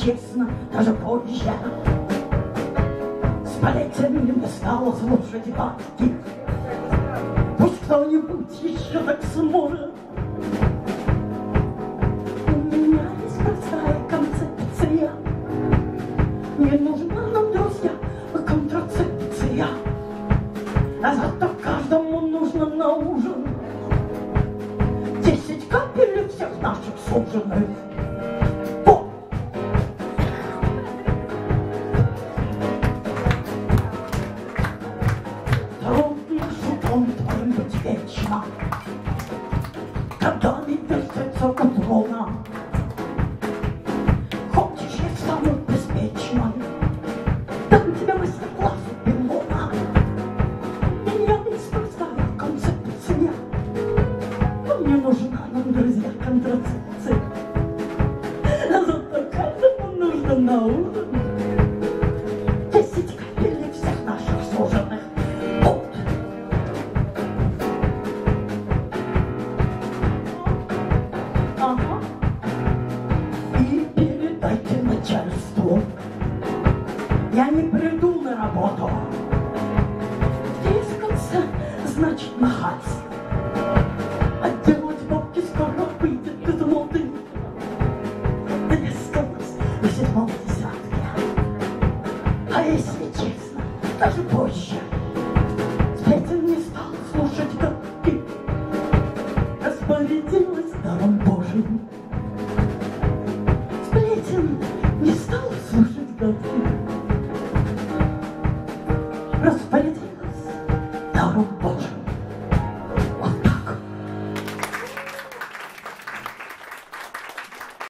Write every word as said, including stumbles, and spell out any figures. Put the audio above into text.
честно, даже позже. Столетиями не стало слушать гадки. Пусть кто-нибудь еще так сможет. У меня есть простая концепция. Не нужна нам, друзья, контрацепция. А зато каждому нужно на ужин десять капель всех наших суженых. Вот. Трудно судом твоим быть вечно, когда не вертится у трона. Хочешь, я стану беспечной, дам тебе мастер-класс у пилона. Меня есть простая концепция. Мне нужна нам, друзья, контрацепция. А зато каждому нужно на ужин десять капель всех наших суженых. Вот. Ага. И передайте начальству, я не приду на работу. Трескаться значит махать. А делать бабки скоро выйдет из моды. Трескалась на седьмом десятке. А если честно, даже позже. Сплетен не стал слушать гадки. Распорядилась даром Божьим. Сплетен не стал слушать гадки. Распорядилась даром Божьим.